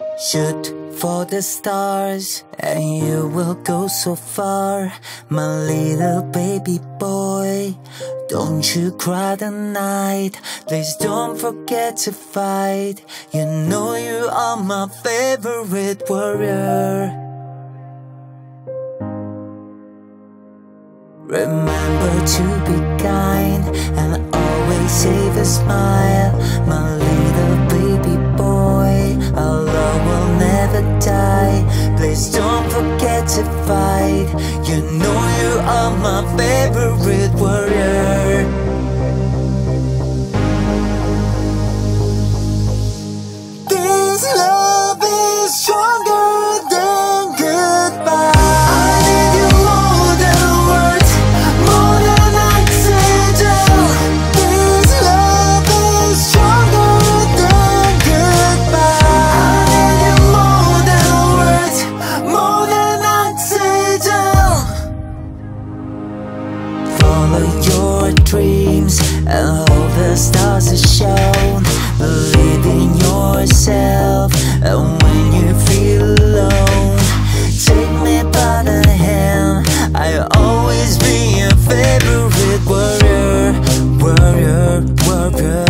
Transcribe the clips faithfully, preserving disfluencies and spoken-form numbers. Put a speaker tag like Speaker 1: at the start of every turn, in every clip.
Speaker 1: Shoot for the stars, and you will go so far. My little baby boy, don't you cry tonight. Please don't forget to fight. You know you are my favorite warrior. Remember to be kind and always save a smile. My little baby boy, our love will never die. Please don't forget to fight. You know you are my favorite warrior. This love is stronger than goodbye. Follow your dreams and hold the stars are shown. Believe in yourself, and when you feel alone, take me by the hand. I'll always be your favorite warrior, warrior, warrior.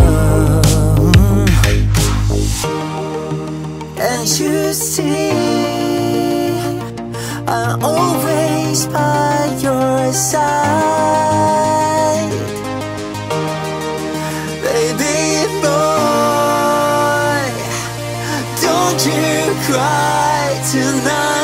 Speaker 1: And you see, I'm always by your side. Baby boy, don't you cry tonight.